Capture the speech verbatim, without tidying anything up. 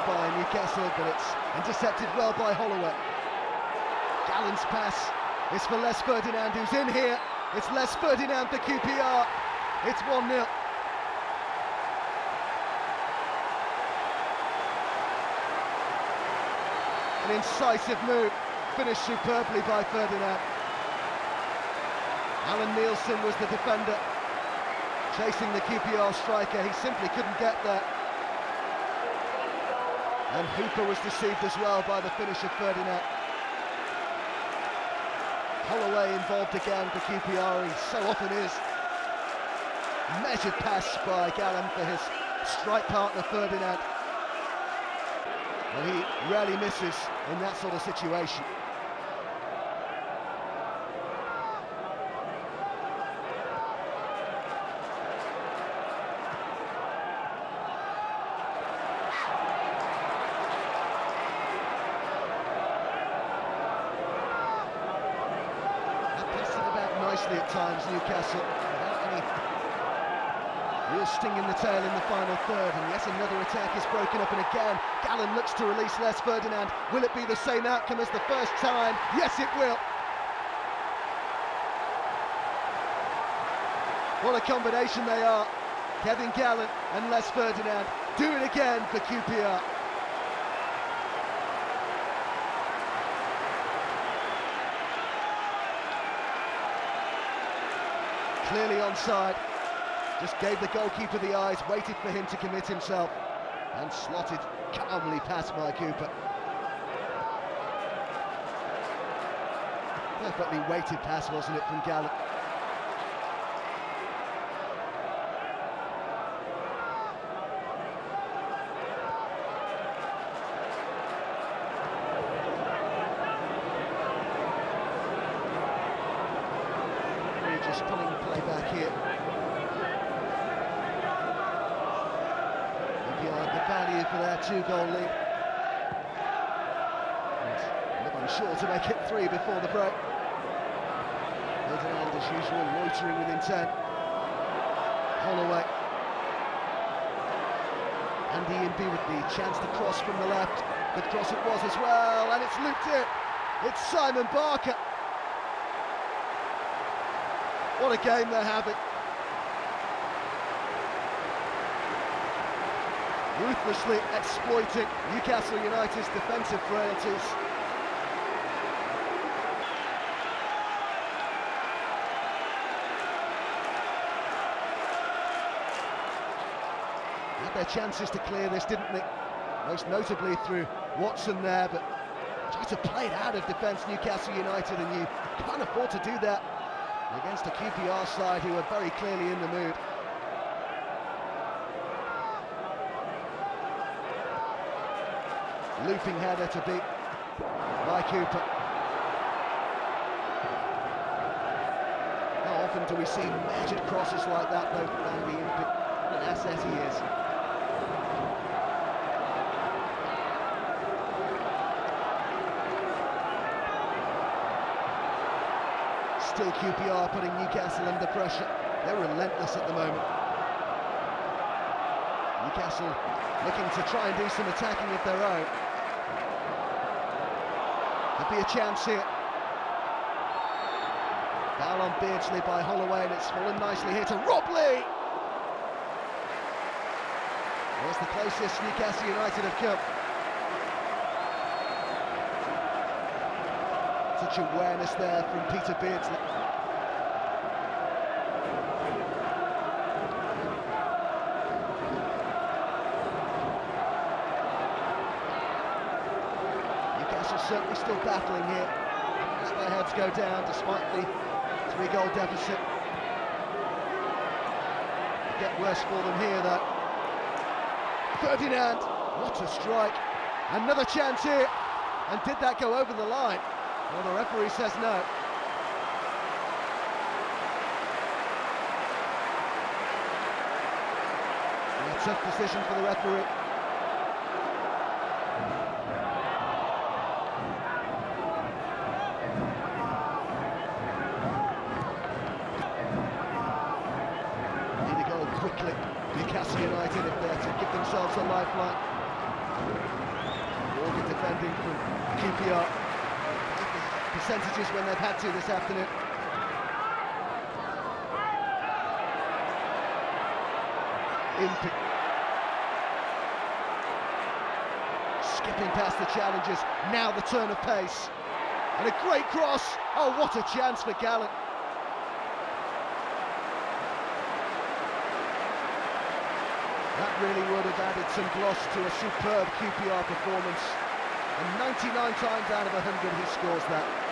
by Newcastle, but it's intercepted well by Holloway. Gallen's pass is for Les Ferdinand, who's in here. It's Les Ferdinand for Q P R. It's one nil. An incisive move, finished superbly by Ferdinand. Alan Nielsen was the defender, chasing the Q P R striker. He simply couldn't get there. And Hooper was deceived as well by the finish of Ferdinand. Holloway involved again for Q P R, he so often is. Measured pass by Gallen for his strike partner Ferdinand. And he rarely misses in that sort of situation. Nicely at times, Newcastle, without any real sting in the tail in the final third, and yes, another attack is broken up, and again Gallen looks to release Les Ferdinand. Will it be the same outcome as the first time? Yes, it will. What a combination they are, Kevin Gallen and Les Ferdinand. Do it again for Q P R. Clearly onside, just gave the goalkeeper the eyes, waited for him to commit himself, and slotted calmly past by Cooper. Perfectly weighted pass, wasn't it, from Gallen? Just pulling the play back here. Maybe uh, the value for their two-goal lead. And a little unsure to make it three before the break. Ferdinand, as usual, loitering with intent. Holloway. Andy Imby with the chance to cross from the left. Good cross it was as well, and it's looped in. It's Simon Barker. What a game they're having. Ruthlessly exploiting Newcastle United's defensive frailties. Had their chances to clear this, didn't they? Most notably through Watson there, but tried to play it out of defence, Newcastle United, and you can't afford to do that against a Q P R side who are very clearly in the mood. Looping header to beat by Cooper. How often do we see measured crosses like that though from Andy Imby? What an asset he is. Still Q P R putting Newcastle under pressure. They're relentless at the moment. Newcastle looking to try and do some attacking of their own. Could be a chance here. Foul on Beardsley by Holloway, and it's fallen nicely here to Robley. There's the closest Newcastle United have come. Such awareness there from Peter Beardsley. Newcastle certainly still battling here. Let their heads go down despite the three-goal deficit. It'll get worse for them here though. Ferdinand, what a strike. Another chance here. And did that go over the line? Well, the referee says no. And a tough decision for the referee. Need to go quickly, Newcastle United, if they're to give themselves a lifeline. defending from Q P R. Percentages when they've had to this afternoon. Imp Skipping past the challengers, now the turn of pace. And a great cross. Oh, what a chance for Gallen. That really would have added some gloss to a superb Q P R performance. And ninety-nine times out of one hundred he scores that.